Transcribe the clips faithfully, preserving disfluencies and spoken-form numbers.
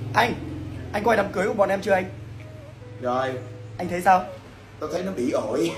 Anh, anh coi đám cưới của bọn em chưa anh? Rồi. Anh thấy sao? Tao thấy nó bị ổi.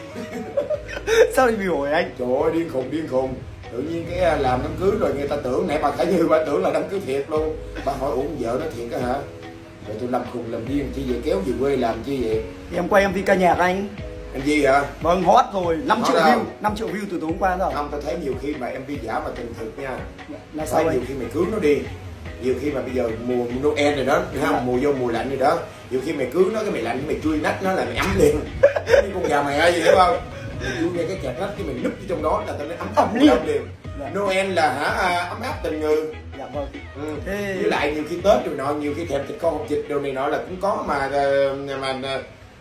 Sao lại bị ổi anh? Trời ơi, điên khùng điên khùng. Tự nhiên cái làm đám cưới rồi người ta tưởng nãy bà thấy như bà tưởng là đám cưới thiệt luôn. Bà hỏi uổng vợ nó thiệt á hả? Rồi tôi làm khùng làm điên chi vậy, kéo về quê làm chi vậy? Thì em quay em vê ca nhạc anh. Em gì hả? Vâng, hot rồi, năm triệu đâu? view, năm triệu view từ tối hôm qua rồi. Không, tao thấy nhiều khi mà em vê giả mà tình thực nha. Là sao Nhiều anh? khi mày cưới nó đi. Nhiều khi mà bây giờ mùa Noel rồi đó, thấy không? Mùa vô mùa lạnh rồi đó. Nhiều khi mày cưới nó cái mày lạnh mày chui nách nó là mày ấm liền. Như con gà mày ơi, gì hiểu không? Mày chui ngay cái chặt nách cái mày núp vô trong đó là tao nói ấm ấm liền. liền. Dạ. Noel là hả à, ấm áp tình người. Dạ vâng. Ừ. Thế... Với lại nhiều khi Tết rồi nọ, nhiều khi thèm thịt con hột vịt đồ này nọ là cũng có mà mà, mà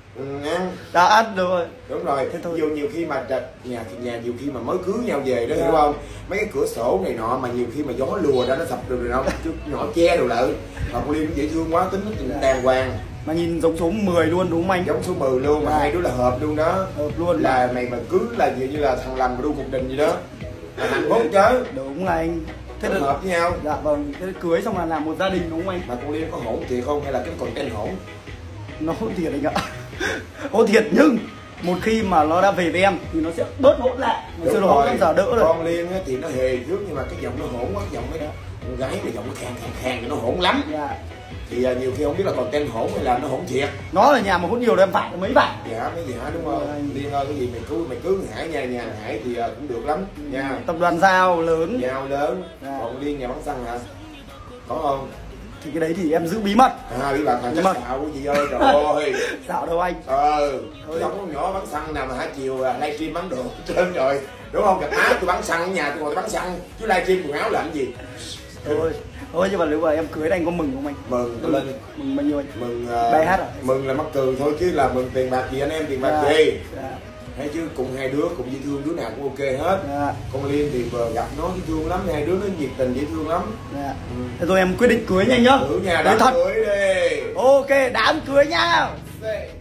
ăn. Đã ăn rồi. Đúng rồi. Thế thôi. Nhiều nhiều khi mà nhà nhà nhiều khi mà mới cưới nhau về đó, dạ. hiểu không? Mấy cái cửa sổ này nọ mà nhiều khi mà gió lùa ra nó sập được rồi nó nhỏ che đồ lại. Mà con Liên nó dễ thương quá, tính nó đàng hoàng. Mà nhìn giống số mười luôn đúng không anh? Giống số mười luôn, mà hai đứa là hợp luôn đó. Hợp luôn. Là mày mà cưới là như là thằng Lành và đu cuộc đình gì đó. Là hạnh phúc chứ. Đúng là anh. Thế là hợp với nhau. Dạ vâng, thế cưới xong là làm một gia đình đúng không anh? Mà con Liên có hỗn thiệt không hay là cái còn tên hỗn? Nó hỗn thiệt anh ạ. Hỗn thiệt nhưng một khi mà nó đã về với em thì nó sẽ bớt hỗn lại. Nó sẽ hỗn bây giờ đỡ rồi. Con Liên thì nó hề trước nhưng mà cái giọng nó hỗn quá, giọng mấy đó con gái thì giọng nó khàn khàn khàn nó hỗn lắm. Dạ. Thì uh, nhiều khi không biết là còn tên hỗn hay là nó hỗn thiệt. Nó là nhà mà hỗn nhiều rồi em phải mấy bạn. Dạ mấy dạ đúng không? Anh... Liên ơi cái gì mày cứu mày cứu Hải nhà nhà Hải thì uh, cũng được lắm nha. Tập đoàn Giao lớn. Giao lớn. Dạ. Còn Liên nhà bán xăng hả? Có không? Thì cái đấy thì em giữ bí mật. À bí mật thằng chắc xạo cái gì ơi trời ơi. Xạo đâu anh? Ờ giống con nhỏ bán xăng nào mà hả chiều livestream bán đồ trơn rồi đúng không? Gặp má tôi bán xăng ở nhà tôi ngồi bán xăng chứ livestream quần áo làm gì? Thôi thôi nhưng mà nếu mà em cưới anh có mừng không anh? Mừng tôi lên mừng bao nhiêu anh? Mừng uh, bài hát à? Mừng là mắc cười thôi chứ là mừng tiền bạc gì anh em, tiền bạc dạ. gì dạ. Hay chứ cùng hai đứa cùng dễ thương, đứa nào cũng ok hết. dạ. Con Liên thì gặp nó dễ thương lắm, hai đứa nó nhiệt tình dễ thương lắm. dạ. ừ. Thế rồi em quyết định cưới nhanh nhá. Cưới nhà đám cưới đi. Ok đám cưới nha. Dạ.